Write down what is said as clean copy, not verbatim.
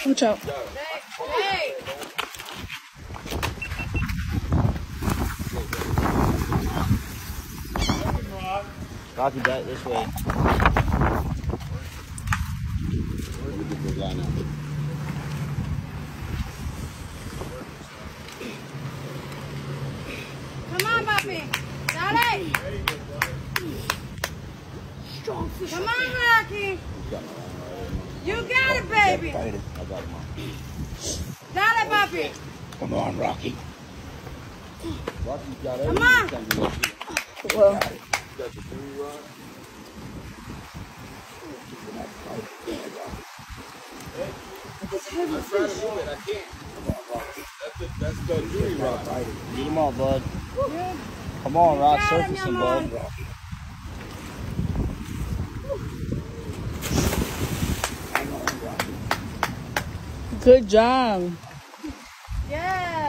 Watch out. Hey. Rocky, back this way. Come on, Bobby. Daddy. Come on, Rocky. You got it, baby. I got him on. Daddy, Bobby. Come on, Rocky. Rocky's got Come everything. on. Well, Got the 3 rod. I'm trying to move it. I can't. Come on, Rocky. That's the 3 rod. Get him on, bud. Come on, Rock. Surface him, bud. good job. Yeah.